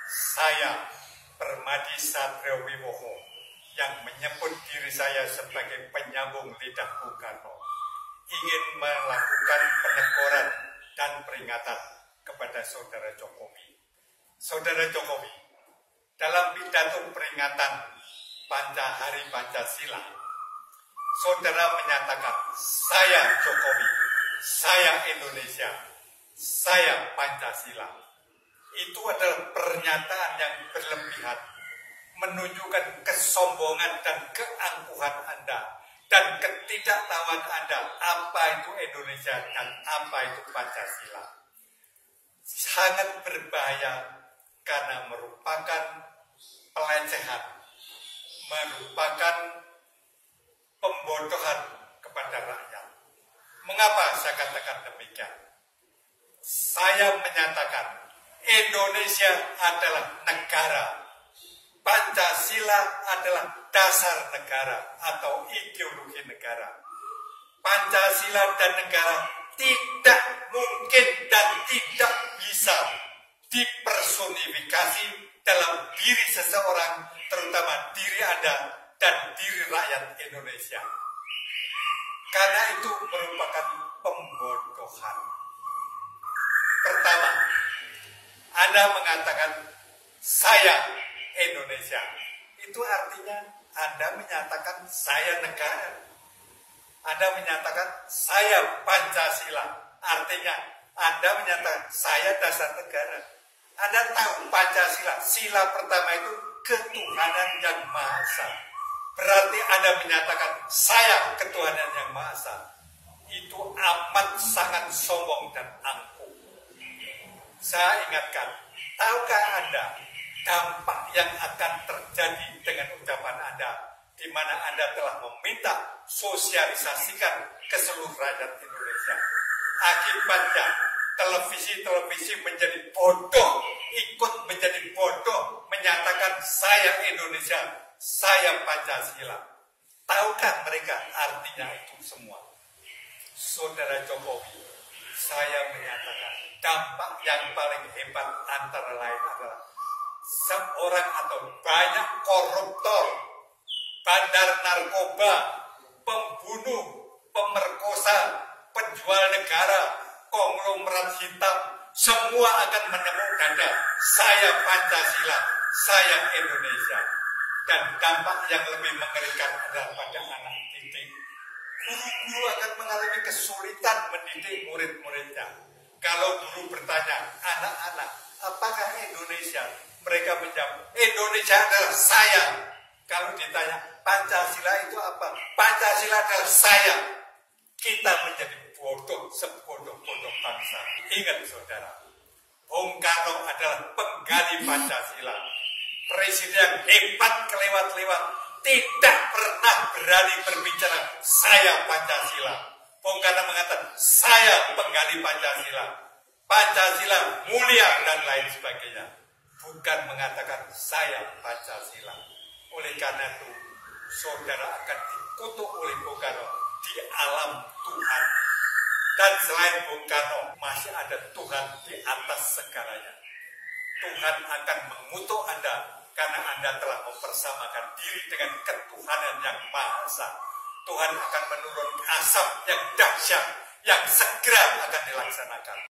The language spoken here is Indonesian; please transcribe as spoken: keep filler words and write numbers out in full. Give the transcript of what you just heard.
Saya, Permadi Satrio Wibowo, yang menyebut diri saya sebagai penyambung lidah Bung Karno, ingin melakukan peneguran dan peringatan kepada Saudara Jokowi. Saudara Jokowi, dalam pidato peringatan Panca Hari Pancasila, Saudara menyatakan, saya Jokowi, saya Indonesia, saya Pancasila. Itu adalah pernyataan yang berlebihan, menunjukkan kesombongan dan keangkuhan Anda dan ketidaktahuan Anda apa itu Indonesia dan apa itu Pancasila. Sangat berbahaya karena merupakan pelecehan, merupakan pembodohan kepada rakyat. Mengapa saya katakan demikian? Saya menyatakan Indonesia adalah negara. Pancasila adalah dasar negara atau ideologi negara. Pancasila dan negara tidak mungkin dan tidak bisa dipersonifikasi dalam diri seseorang, terutama diri Anda dan diri rakyat Indonesia. Karena itu merupakan pembodohan. Pertama, Anda mengatakan saya Indonesia. Itu artinya Anda menyatakan saya negara. Anda menyatakan saya Pancasila. Artinya Anda menyatakan saya dasar negara. Anda tahu Pancasila, sila pertama itu ketuhanan yang Maha Esa. Berarti Anda menyatakan saya ketuhanan yang Maha Esa. Itu amat sangat sombong dan angkuh. Saya ingatkan, tahukah Anda dampak yang akan terjadi dengan ucapan Anda, di mana Anda telah meminta sosialisasikan ke seluruh rakyat Indonesia. Akibatnya, televisi-televisi menjadi bodoh, ikut menjadi bodoh, menyatakan saya Indonesia, saya Pancasila. Tahukah mereka artinya itu semua? Saudara Jokowi, saya menyatakan dampak yang paling hebat antara lain adalah seorang atau banyak koruptor, bandar narkoba, pembunuh, pemerkosa, penjual negara, konglomerat hitam, semua akan menepuk dada. Saya Pancasila, saya Indonesia. Dan dampak yang lebih mengerikan adalah pada anak didik. Guru-guru akan mengalami kesulitan mendidik murid-muridnya. Kalau guru bertanya, anak-anak, apakah Indonesia? Mereka menjawab, Indonesia adalah saya. Kalau ditanya, Pancasila itu apa? Pancasila adalah saya. Kita menjadi bodoh, sebodoh-bodoh bangsa. Ingat saudara, Bung Karno adalah penggali Pancasila. Presiden yang hebat kelewat-lewat, tidak pernah berani berbicara, saya Pancasila. Bung Karno mengatakan, saya penggali Pancasila. Pancasila mulia dan lain sebagainya. Bukan mengatakan saya Pancasila. Oleh karena itu, saudara akan dikutuk oleh Bung Karno di alam Tuhan. Dan selain Bung Karno, masih ada Tuhan di atas segalanya. Tuhan akan mengutuk Anda karena Anda telah mempersamakan diri dengan ketuhanan yang Maha Esa. Tuhan akan menurunkan asap yang dahsyat yang segera akan dilaksanakan.